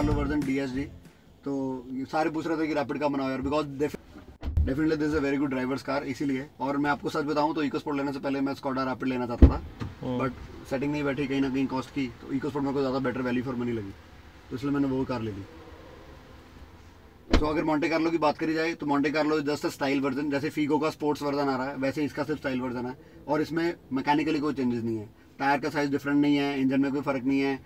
Carlo version DSG। तो ये सारे पूछ रहे थे कि रैपिड का बनाओ यार, because definitely this is a very good driver's car, इसीलिए। और मैं आपको सच बताऊं तो इकोस्पोर्ट लेने से पहले मैं स्कोडा रैपिड लेना चाहता था, बट सेटिंग नहीं बैठी कहीं ना कहीं कॉस्ट की, तो इकोस्पोर्ट मेरे को ज़्यादा बेटर वैल्यू फॉर मनी लगी, तो इसलिए मैंने वो कार ले ली। तो अगर मोंटे कार्लो की बात करी जाए तो Monte Carlo just style version, जैसे फीगो का स्पोर्ट्स वर्जन आ रहा है वैसे इसका सिर्फ स्टाइल वर्जन है, और इसमें मैकेनिकली कोई चेंजेस नहीं है। टायर का साइज डिफरेंट नहीं है, इंजन में कोई फर्क नहीं है,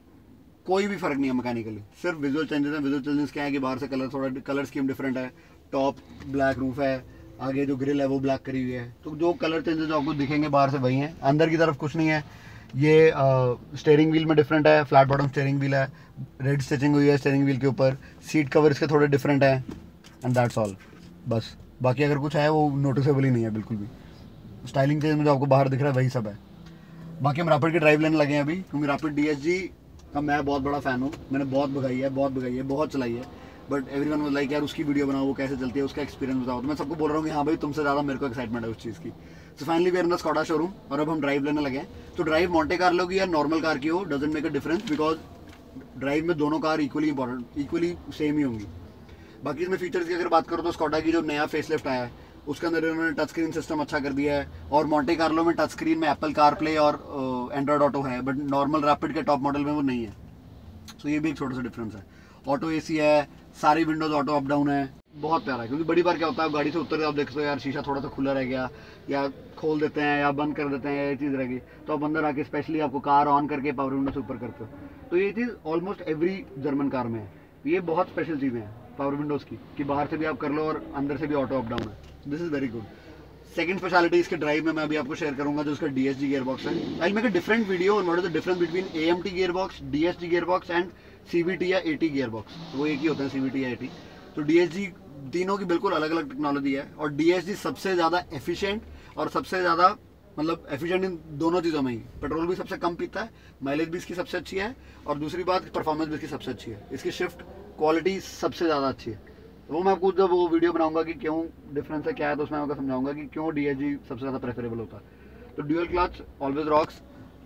कोई भी फर्क नहीं है मैकेनिकली, सिर्फ विजुअल चेंजेस है। विजुअल चेंजेस क्या है कि बाहर से कलर स्कीम डिफरेंट है, टॉप ब्लैक रूफ है, आगे जो ग्रिल है वो ब्लैक करी हुई है, तो जो कलर चेंजेस जो आपको दिखेंगे बाहर से वही हैं। अंदर की तरफ कुछ नहीं है। ये स्टीयरिंग व्हील में डिफरेंट है, फ्लैट बॉटम स्टीयरिंग व्हील है, रेड स्टिचिंग हुई है स्टीयरिंग व्हील के ऊपर, सीट कवर इसके थोड़े डिफरेंट है, एंड दैट्स ऑल। बस बाकी अगर कुछ है वो नोटिसेबल ही नहीं है बिल्कुल भी। स्टाइलिंग चेंज में जो आपको बाहर दिख रहा है वही सब है। बाकी हम रैपिड की ड्राइव लेने लगे हैं अभी, क्योंकि रैपिड DSG का मैं बहुत बड़ा फ़ैन हूँ, मैंने बहुत भगाई है, बहुत चलाई है, बट एवरीवन वाज लाइक यार उसकी वीडियो बनाओ, वो कैसे चलती है, उसका एक्सपीरियंस बताओ। तो मैं सबको बोल रहा हूँ कि हाँ भाई तुमसे ज़्यादा मेरे को एक्साइटमेंट है उस चीज़ की। तो finally we are in the Skoda showroom, और अब हम ड्राइव लेने लगे हैं। तो ड्राइव मोंटे कार्लो की या नॉर्मल कार की हो, doesn't make a difference, because drive में दोनों car equally important, equally same ही होंगी। बाकी इसमें फीचर्स की अगर बात करो तो स्कोडा की जो नया फेसलिफ्ट आया है उसके अंदर इन्होंने टच स्क्रीन सिस्टम अच्छा कर दिया है, और मोंटे कार्लो में टच स्क्रीन में एप्पल कारप्ले और एंड्रॉयड ऑटो है, बट नॉर्मल रैपिड के टॉप मॉडल में वो नहीं है। तो ये भी एक छोटा सा डिफरेंस है। ऑटो AC है, सारी विंडोज ऑटो अप डाउन है, बहुत प्यारा है। क्योंकि बड़ी बार क्या होता है, आप गाड़ी से उतर के आप देखते हो यार शीशा थोड़ा सा खुला रह गया, या खोल देते हैं या बंद कर देते हैं, ये चीज़ रहेगी, तो आप अंदर आके स्पेशली आपको कार ऑन करके पावर विंडो से ऊपर करते हो। तो ये चीज़ ऑलमोस्ट एवरी जर्मन कार में है। ये बहुत स्पेशल चीज़ें हैं पावर विंडोज़ की, कि बाहर से भी आप कर लो और अंदर से भी ऑटो अप डाउन है। This is very good. Second speciality इसके ड्राइव में मैं अभी आपको शेयर करूंगा, जो उसका DSG गियर बॉक्स है। I will make a different video on what is the difference between AMT gear box, DSG gear box and CVT या AT गियर बॉक्स। वो एक ही होता है, CVT या AT। तो DSG तीनों की बिल्कुल अलग अलग टेक्नोलॉजी है, और DSG सबसे ज़्यादा एफिशिएंट और सबसे ज़्यादा मतलब एफिशिएंट इन दोनों चीज़ों में ही। पेट्रोल भी सबसे कम पीता है, माइलेज भी इसकी सबसे अच्छी है, और दूसरी बात परफॉर्मेंस भी इसकी सबसे अच्छी है। इसकी शिफ्ट क्वालिटी सबसे ज़्यादा अच्छी है। तो वो मैं आपको जब वो वीडियो बनाऊंगा कि क्यों डिफरेंस है क्या है, तो उसमें आपको समझाऊंगा कि क्यों DSG सबसे ज़्यादा प्रेफरेबल होता है। तो ड्यूअल क्लच ऑलवेज रॉक्स,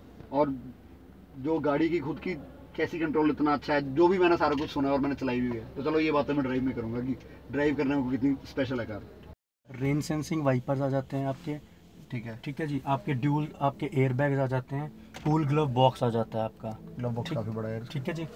और जो गाड़ी की खुद की कैसी कंट्रोल इतना अच्छा है, जो भी मैंने सारा कुछ सुना और मैंने चलाई भी है। तो चलो ये बातें मैं ड्राइव में करूँगा कि ड्राइव करने में कितनी स्पेशल है कार। रेन सेंसिंग वाइपर्स आ जाते हैं आपके, ठीक है जी। आपके ड्यूल आपके एयर बैग्स आ जाते हैं, कूल ग्लव बॉक्स आ जाता है आपका, ग्लव बॉक्स काफ़ी बड़ा है, ठीक है जी।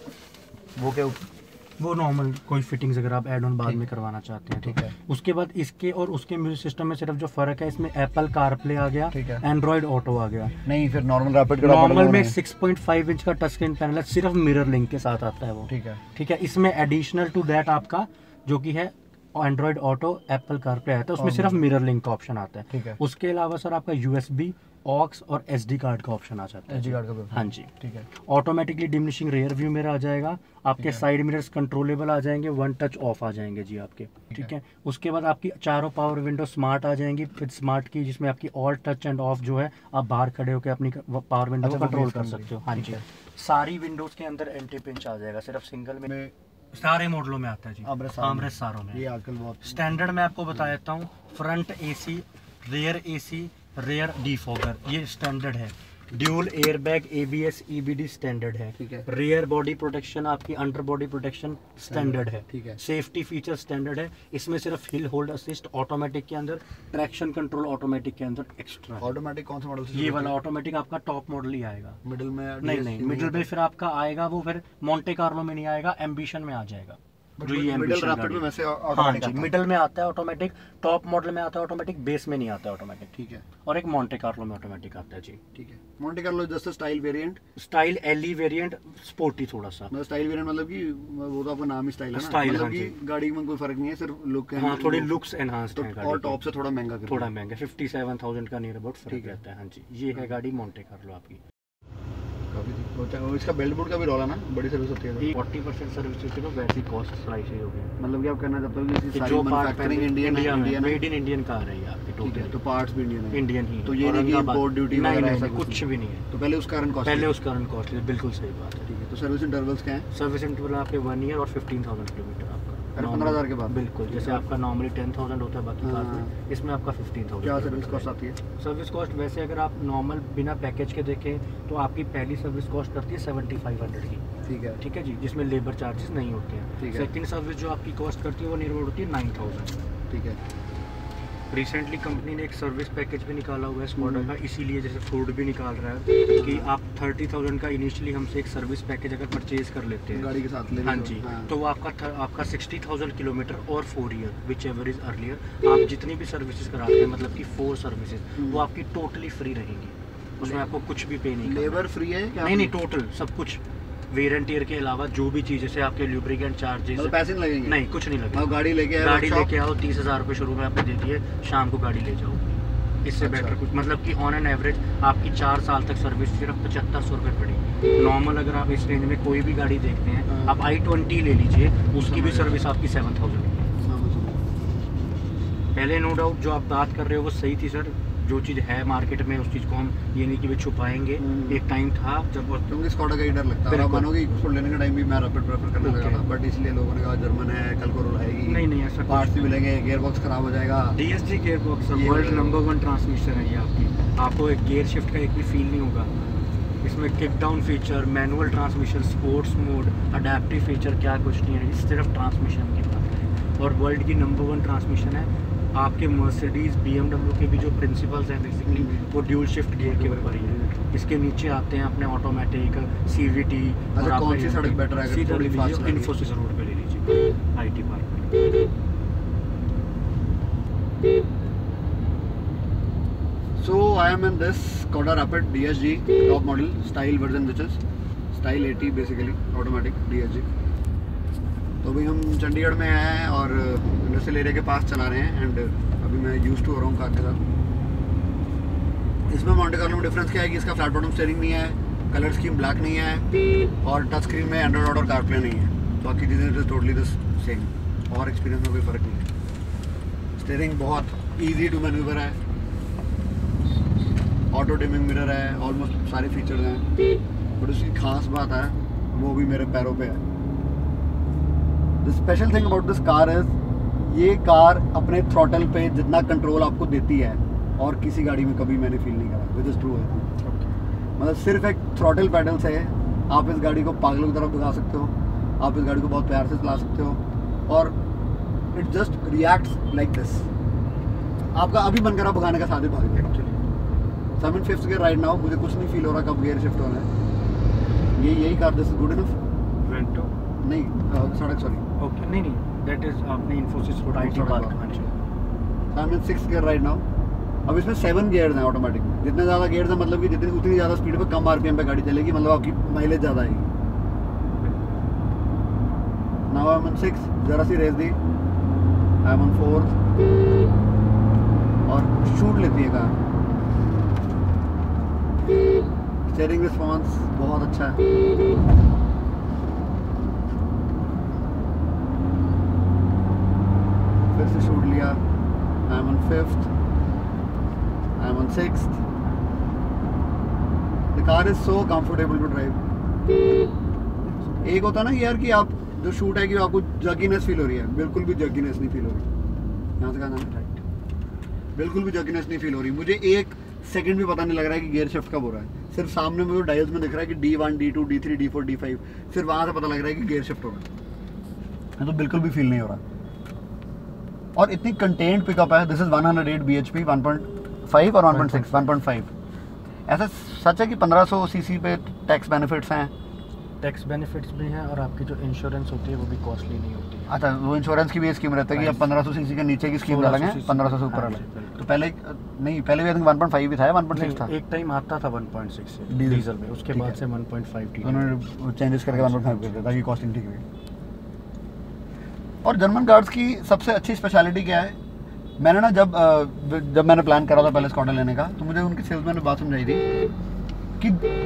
वो क्या, वो नॉर्मल कोई फिटिंग्स अगर आप ऐड ऑन बाद में करवाना चाहते हैं, ठीक है। उसके बाद इसके और उसके म्यूजिक सिस्टम में सिर्फ जो फर्क है, इसमें एप्पल कारप्ले आ गया, एंड्रॉयड ऑटो आ गया। नहीं फिर नॉर्मल रैपिड नॉर्मल में 6.5 इंच का टच स्क्रीन पैनल है, सिर्फ मिरर लिंक के साथ आता है वो, ठीक है। इसमें एडिशनल टू दैट आपका जो कि है एंड्रॉयड ऑटो, एप्पल कारप्ले आता है, उसमें सिर्फ मिरर लिंक का ऑप्शन आता है, ठीक है। उसके अलावा सर आपका USB, ऑक्स और SD कार्ड का ऑप्शन आ जाता है, SD कार्ड का, हाँ जी, ठीक है। Automatically diminishing rear view mirror आ जाएगा, आपके साइड मिरर्स कंट्रोलेबल आ जाएंगे, वन टच ऑफ आ जाएंगे जी आपके, ठीक है। उसके बाद आपकी चारों पावर विंडो स्मार्ट आ जाएंगी, फिर स्मार्ट की जिसमें आपकी ऑल टच एंड ऑफ जो है आप बाहर खड़े होकर अपनी पावर विंडो को कंट्रोल कर सकते हो, हाँ जी। सारी विंडोज के अंदर एंटी पिंच आ जाएगा, सिर्फ सिंगल में सारे मॉडलों में आता है जी, आर्मरेस्ट सारों में। ये आजकल बहुत स्टैंडर्ड में आपको बता देता हूँ, front AC, rear AC, rear defogger, ये स्टैंडर्ड है। Dual airbag, ABS EBD standard है, ठीक है। रियर बॉडी प्रोटेक्शन, आपकी अंडर बॉडी प्रोटेक्शन स्टैंडर्ड है, ठीक है। सेफ्टी फीचर स्टैंडर्ड है। इसमें सिर्फ हिल होल्ड असिस्ट ऑटोमेटिक के अंदर, ट्रैक्शन कंट्रोल ऑटोमेटिक के अंदर एक्स्ट्रा। ऑटोमेटिक कौन सा मॉडल से? ये वाला ऑटोमेटिक आपका टॉप मॉडल ही आएगा। मिडिल में नहीं, मिडिल में फिर आपका आएगा वो, फिर मोंटे कार्लो में नहीं आएगा, एम्बिशन में आ जाएगा। मिडिल रैपिड में वैसे ऑटोमेटिक, हाँ जी, मिडिल में आता है ऑटोमेटिक, टॉप मॉडल में आता है ऑटोमेटिक, बेस में नहीं आता है ऑटोमेटिक, ठीक है। और एक मोंटे कार्लो में ऑटोमेटिक आता है जी, ठीक है। Monte Carlo just style variant, style LE variant, sporty थोड़ा सा। मतलब स्टाइल वेरिएंट मतलब कि वो तो आपका नाम ही स्टाइल है ना, स्टाइल, मतलब कि गाड़ी में कोई फर्क नहीं है, सिर्फ लुक है, हाँ, थोड़ी लुक्स एनहांस्ड है गाड़ी, और टॉप से थोड़ा महंगा, 57,000 का नियर अबाउट फर्क रहता है, हाँ जी। ये है गाड़ी मोंटे कार्लो आपकी। इसका बेल्ट बोर्ड का भी रोल है ना, बड़ी सर्विस होती है, 40% सर्विस होती है, वैसी कॉस्ट स्लाइस ही हो गई। मतलब कि आप कहना चाहते हो कि इसकी सारी जो मैन्युफैक्चरिंग इंडियन है, मेड इन इंडियन कार है आपकी टोटल, तो पार्ट्स भी इंडियन है, इंडियन ही। तो ये नहीं कि इंपोर्ट ड्यूटी वगैरह ऐसा कुछ भी नहीं है, तो पहले उसका रन कॉस्ट, पहले उसका रन कॉस्ट, बिल्कुल सही बात है, ठीक है। तो सर्विस इंटरवल्स क्या है? सर्विस इंटरवल आपके 1 ईयर और 15,000 किलोमीटर आपका, 15,000 के बाद, बिल्कुल। जैसे आपका नॉर्मली 10,000 होता है बाकी कार में, इसमें आपका 15,000। क्या सर्विस कॉस्ट आती है? सर्विस कॉस्ट वैसे अगर आप नॉर्मल बिना पैकेज के देखें तो आपकी पहली सर्विस कॉस्ट करती है 7,500 की, ठीक है जी, जिसमें लेबर चार्जेस नहीं होते हैं। सेकंड सर्विस जो आपकी कॉस्ट करती है वो नियर होती है 9000। ठीक है। रिसेंटली कंपनी ने एक सर्विस पैकेज भी निकाला हुआ है स्कोडा का, इसीलिए जैसे फूड भी निकाल रहा है कि आप 30,000 का इनिशियली हमसे एक सर्विस पैकेज अगर परचेज कर लेते हैं गाड़ी के साथ ले, हाँ जी, तो वो आपका 60,000 किलोमीटर और 4 year whichever is earlier आप जितनी भी सर्विसेज कराते हैं, मतलब कि 4 सर्विसेज, वो आपकी टोटली फ्री रहेंगी। उसमें आपको कुछ भी पे नहीं करना। लेबर फ्री है क्या? नहीं, टोटल सब कुछ, वेयर एंड टियर के अलावा जो भी चीज़, जैसे आपके लुब्रिकेंट चार्जेस, पैसे नहीं लगेंगे? नहीं, कुछ नहीं लगेगा। गाड़ी लेके आओ, 30,000 रुपये शुरू में आपने दे दिए, शाम को गाड़ी ले जाओ। इससे बेटर कुछ, मतलब कि ऑन एन एवरेज आपकी 4 साल तक सर्विस सिर्फ 7500 रुपये पड़ी। नॉर्मल अगर आप इस रेंज में कोई भी गाड़ी देखते हैं, आप i20 ले लीजिए, उसकी भी सर्विस आपकी 7000 की। पहले नो डाउट जो आप बात कर रहे हो वो सही थी सर, जो चीज़ है मार्केट में उस चीज़ को हम ये नहीं कि भी छुपाएंगे। एक टाइम था जब, क्योंकि स्कोडा का ही डर लगता है, आप मानोगे उसको लेने का टाइम भी मैं रैपिड प्रेफर करने लगा था, बट इसलिए लोगों ने कहा जर्मन है, कल को रुलाएगी, नहीं ऐसा पार्ट्स भी मिलेंगे, गियर बॉक्स खराब हो जाएगा। DSG gear box world number 1 transmission है ये आपकी, आपको एक गियर शिफ्ट का एक भी फील नहीं होगा। इसमें kick down feature, manual transmission, sports mode, adaptive feature क्या कुछ नहीं है, सिर्फ ट्रांसमिशन की बात है। और वर्ल्ड की नंबर 1 ट्रांसमिशन है। आपके मर्सिडीज BMW के भी जो प्रिंसिपल्स हैं बेसिकली वो ड्यूल शिफ्ट गियर के ऊपर ही है। इसके नीचे आते हैं अपने ऑटोमेटिक CVT। अच्छा, कौन सी सड़क बेटर है? सीधा ले लीजिए, इन्फोसिस रोड पे ले लीजिए, IT पार्क पे। So I am in this SKODA Rapid DSG top model style version, which is style 80 basically automatic DSG। तो अभी हम चंडीगढ़ में हैं और इंडस्ट्रियल एरिया के पास चला रहे हैं, एंड अभी मैं यूज़ टू हो रहा हूँ कार के साथ। इसमें मोंटे कार्लो में डिफरेंस क्या है कि इसका फ्लैट बॉटम स्टीयरिंग नहीं है, कलर स्कीम ब्लैक नहीं है, और टच स्क्रीन में एंड्रॉइड ऑटो और कारप्ले नहीं है। बाकी चीज़ें इज टोटली द सेम, और एक्सपीरियंस में कोई फ़र्क नहीं है। स्टीयरिंग बहुत ईजी टू मैन्यूवर है, ऑटो डिमिंग मिरर है, ऑलमोस्ट सारे फीचर्स हैं, बट उसकी खास बात है वो भी मेरे पैरों पे है। The special thing about this car is, ये कार अपने थ्रॉटल पे जितना कंट्रोल आपको देती है और किसी गाड़ी में कभी मैंने फील नहीं करा, विच इज़ ट्रू है। मतलब सिर्फ एक थ्रॉटल पैडल से आप इस गाड़ी को पागलों की तरफ भगा सकते हो, आप इस गाड़ी को बहुत प्यार से चला सकते हो, और it just reacts like this. आपका अभी मन करा भगाने का, साथ ही भाग actually. So I am in 5th gear right now, मुझे कुछ नहीं फील हो रहा कब गियर शिफ्ट होना है। यही car, this is good enough. Vento नहीं, सड़क, सॉरी, ओके, नहीं दैट इज आपने इन्फोसिस रोड IT पार्क। हाँ जी, I am in 6th gear right now. अब इसमें 7 गियर्स हैं ऑटोमेटिक। जितने ज़्यादा गियर्स हैं, मतलब कि जितनी उतनी ज़्यादा स्पीड पे कम RPM पे गाड़ी चलेगी, मतलब आपकी माइलेज ज़्यादा आएगी। नाउ आई एम इन 6, जरा सी race the, I am in 4th, और शूट लेती है कार। स्टीयरिंग रिस्पॉन्स बहुत अच्छा है। फिर से शूट लिया, I am on 5th, I am on 6th। The car is so comfortable to drive. एक होता ना कि यार कि आप जो शूट है कि आपको जर्कीनेस फील हो रही है, बिल्कुल भी जर्कीनेस नहीं फील हो रही। यहाँ से कहा जाना, राइट, बिल्कुल भी जर्कीनेस नहीं फील हो रही। मुझे 1 सेकंड भी पता नहीं लग रहा है कि गियर शिफ्ट कब हो रहा है। सिर्फ सामने में वो डायल्स में दिख रहा है कि D1, D2, D3, D4, D5, सिर्फ वहाँ से पता लग रहा है कि गियर शिफ्ट हो रहा है। तो बिल्कुल भी फील नहीं हो रहा, और इतनी कंटेंट पिकअप है। दिस इज 108 bhp, 1.5 और 1.6, 1.5। ऐसा सच है कि 1500 cc पे टैक्स बेनिफिट्स हैं। टैक्स बेनिफिट्स भी हैं, और आपकी जो इंश्योरेंस होती है वो भी कॉस्टली नहीं होती है। अच्छा, वो इंश्योरेंस की भी स्कीम रहता है कि अब 1500 cc के नीचे की स्कीम अलग है, 1500 से ऊपर अलग। तो पहले नहीं, पहले भी आई थिंक 1.5 भी था, 1.6 था। एक टाइम आता था 1.6 से डीजल में, उसके बाद से 1.5 उन्होंने चेंजेस करके 1.5 कर दिया ताकि कॉस्टिंग ठीक रहे। और जर्मन कार्स की सबसे अच्छी स्पेशलिटी क्या है, मैंने ना जब मैंने प्लान करा था पहले स्कॉडा लेने का, तो मुझे उनके सेल्समैन ने बात समझाई थी कि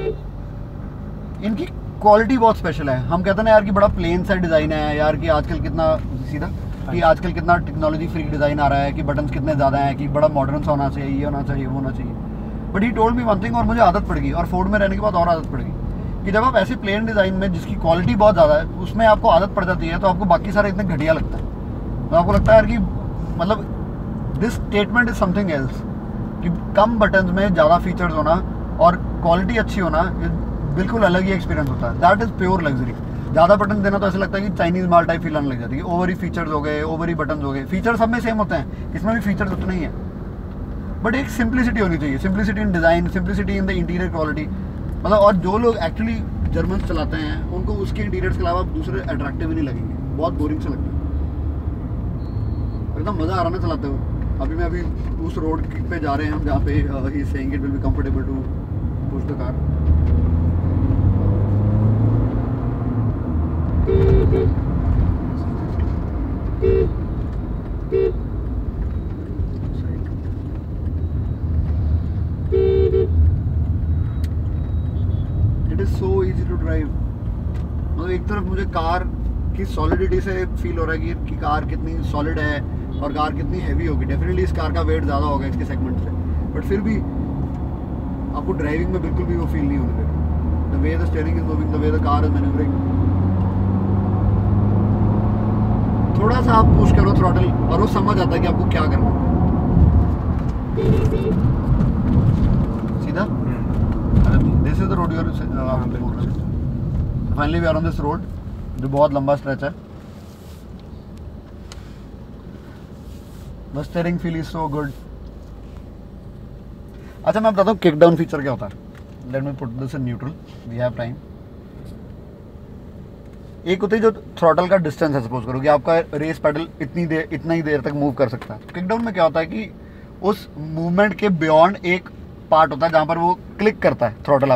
इनकी क्वालिटी बहुत स्पेशल है। हम कहते हैं ना यार कि बड़ा प्लेन सा डिज़ाइन है यार, कि आजकल कितना सीधा, कि आजकल कितना टेक्नोलॉजी फ्री डिज़ाइन आ रहा है, कि बटन्स कितने ज़्यादा हैं, कि बड़ा मॉडर्न सा होना चाहिए, ये होना चाहिए, वो होना चाहिए। But he told me one thing, और मुझे आदत पड़ गई, और फोर्ड में रहने के बाद और आदत पड़ गई, कि जब आप ऐसे प्लेन डिज़ाइन में जिसकी क्वालिटी बहुत ज़्यादा है उसमें आपको आदत पड़ जाती है, तो आपको बाकी सारे इतने घटिया लगता है। तो आपको लगता है यार कि मतलब this statement is something else, कि कम बटन्स में ज़्यादा फीचर्स होना और क्वालिटी अच्छी होना, बिल्कुल अलग ही एक्सपीरियंस होता है। That is pure luxury. ज़्यादा बटन देना तो ऐसा लगता है कि चाइनीज़ माल टाइप फील आने लग जाती है। ओवर ही फीचर्स हो गए, ओवर ही बटन हो गए। फीचर सब में सेम होते हैं, इसमें भी फीचर्स उतने ही हैं, बट एक सिंप्लिसिटी होनी चाहिए। Simplicity in design, simplicity in the interior quality. मतलब और जो लोग एक्चुअली जर्मन चलाते हैं उनको उसके इंटीरियर्स के अलावा दूसरे अट्रैक्टिव ही नहीं लगेंगे, बहुत बोरिंग से लगता है। एकदम मज़ा आ रहा है ना चलाते हुए। अभी उस रोड पे जा रहे हैं हम जहाँ पे he is saying it will be comfortable to push the car. It is so easy to drive. मतलब एक तरफ मुझे कार की सॉलिडिटी से फील हो रहा है कि कार कितनी सॉलिड है और कार कितनी हैवी होगी। डेफिनेटली इस कार का वेट ज़्यादा होगा इसके सेगमेंट से, बट फिर भी आपको ड्राइविंग में बिल्कुल भी वो फील नहीं होने देगा। The way the steering is moving, the way the car is manoeuvring. थोड़ा सा आप पुश करो थ्रॉटल और वो समझ आता है कि आपको क्या करना है। सीधा this is the road you are finally we are on this road, जो बहुत लंबा स्ट्रेच है। The steering feel is so good. अच्छा मैं बताता हूँ किक डाउन फीचर क्या होता है। Let me put this in neutral, we have time. एक होती है जो थ्रॉटल का डिस्टेंस है, सपोज करो कि आपका रेस पेडल इतना ही देर तक मूव कर सकता है। किक डाउन में क्या होता है कि उस मूवमेंट के बियॉन्ड एक पार्ट होता है जहाँ पर वो क्लिक करता है थ्रॉटल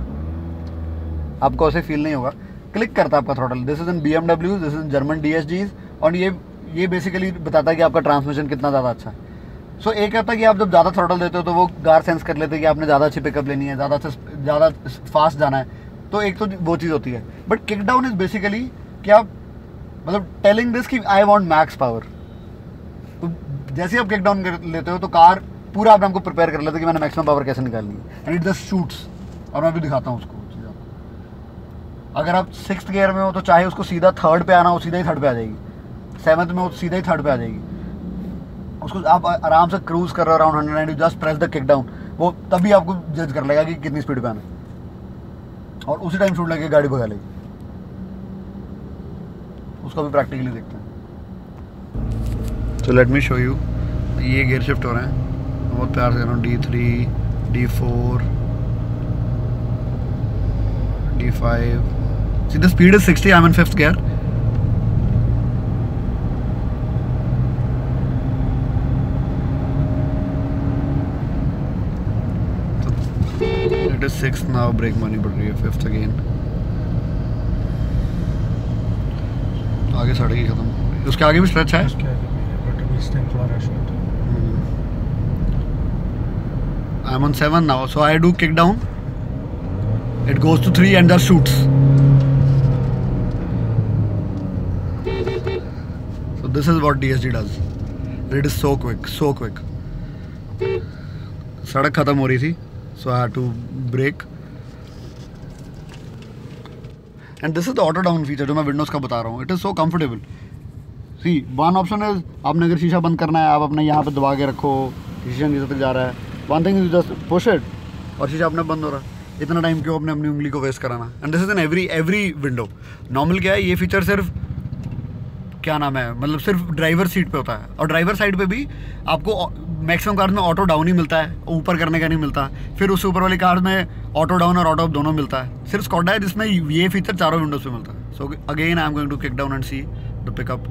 आपको ऐसे फील नहीं होगा, क्लिक करता है आपका throttle. This is in BMW, this is in German DSGs, और ये बेसिकली बताता है कि आपका ट्रांसमिशन कितना ज़्यादा अच्छा है। सो एक होता है कि आप जब ज़्यादा थ्रॉटल देते हो तो वो कार सेंस कर लेते हैं कि आपने ज़्यादा अच्छी पिकअप लेनी है, ज़्यादा फास्ट जाना है, तो एक तो वो चीज़ होती है। But kick down is basically कि आप मतलब टेलिंग दिस कि आई वांट मैक्स पावर। तो जैसे आप किक डाउन कर लेते हो तो कार पूरा अपने आपको प्रिपेयर कर लेते हैं कि मैंने मैक्सिमम पावर कैसे निकालनी है, एंड इट जस्ट शूट्स। और मैं भी दिखाता हूँ उसको चीज़ आपको। अगर आप 6th गियर में हो तो चाहे उसको सीधा 3rd पे आना हो, सीधा ही 3rd पे आ जाएगी। 7th में हो तो सीधा ही 3rd पे आ जाएगी। उसको आप आराम से क्रूज कर रहे हो around 190, just press the kick down, वो तभी आपको जज कर लेगा कि कितनी स्पीड पे आना है, और उसी टाइम शूट लगे गाड़ी भगा लेगी। उसको भी प्रैक्टिकली देखते हैं। तो लेट मी शो यू, ये गियर शिफ्ट हो रहे हैं बहुत प्यार से। D3, D4, D5। See the speed is 60. I'm in 5th gear. It is 6th now. Brake maneuverability 5th again. आगे सड़क ही खत्म। उसके आगे भी स्ट्रेच है। उसके आगे भी है, बट अभी इस टाइम थोड़ा रश होता है। I'm on 7 now, so I do kick down. It goes to 3 and just shoots. So this is what DSG does. It is so quick, so quick. सड़क खत्म हो रही थी, so I had to brake. And this is the auto down feature जो मैं Windows का बता रहा हूँ. It is so comfortable. See, one option is आपने अगर शीशा बंद करना है, आप अपने यहाँ पे दबा के रखो, शीशा नीचे तक जा रहा है. One thing is just push it और शीशा अपने बंद हो रहा है. इतना टाइम क्यों अपने अपनी उंगली को वेस्ट कराना. And this is in every window. Normal क्या है, ये फीचर सिर्फ क्या नाम है, मतलब सिर्फ ड्राइवर सीट पे होता है. और ड्राइवर साइड पे भी आपको मैक्सिमम कार में ऑटो डाउन ही मिलता है, ऊपर करने का नहीं मिलता. फिर उससे ऊपर वाली कार में ऑटो डाउन और ऑटो अप दोनों मिलता है. सिर्फ स्कोडा है जिसमें ये फीचर चारों विंडोज पे मिलता है. So again I am going to kick down and see the pickup.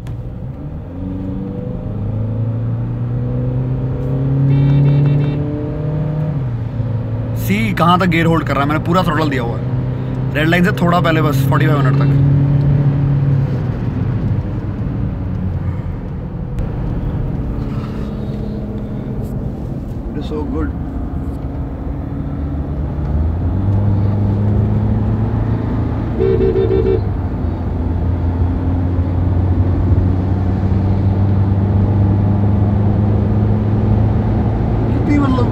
See कहाँ तक गियर होल्ड कर रहा है, मैंने पूरा थ्रोटल दिया हुआ है. रेड लाइन से थोड़ा पहले बस 45 मिनट तक. It is so good. कितनी मतलब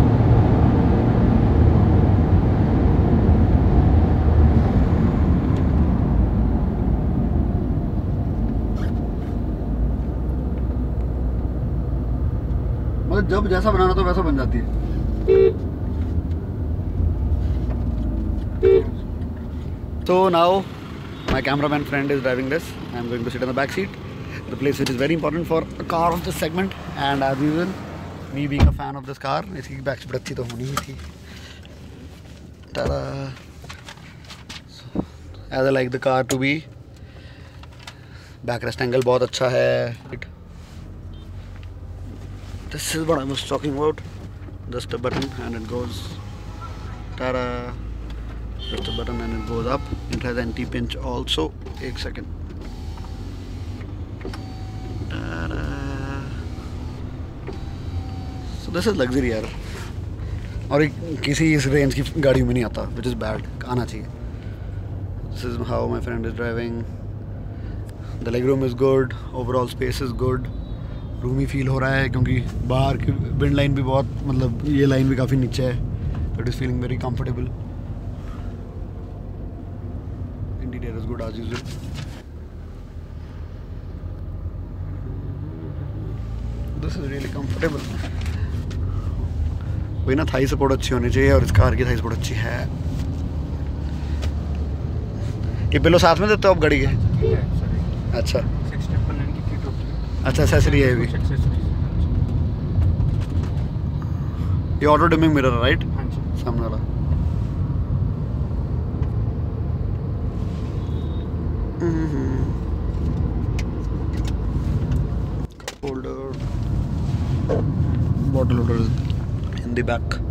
जब जैसा बनाना तो वैसा बन जाती है. So now my cameraman friend is driving this. I am going to sit in the back seat, the place which is very important for a car of this segment. And as usual, me being a fan of this car, इसकी back seat अच्छी तो होनी ही थी. Ta-da! So, as I like the car to be, back rest angle बहुत अच्छा है. This is what I was talking about. Just a button and it goes. Ta-da! Just a button and it goes up. It has anti-pinch also. एक second. Ta-da! So this is luxury यार. और किसी इस range की गाड़ी में नहीं आता, which is bad. आना चाहिए. This is how my friend is driving. The legroom is good. Overall space is good. Roomy feel हो रहा है क्योंकि बाहर की विंड लाइन भी बहुत, मतलब ये लाइन भी काफ़ी नीचे है. So it is feeling very comfortable. Interior is good as usual. This is really comfortable. वही ना, थाई सपोर्ट अच्छी होनी चाहिए और इस कार की थाई सपोर्ट अच्छी है. ये पिलो साथ में देते हो आप गाड़ी के? अच्छा अच्छा, एक्सेसरी है ये भी. ये ऑटो डिमिंग मिरर है राइट? हाँ जी. सामने वाला. Holder, bottle holder in the back.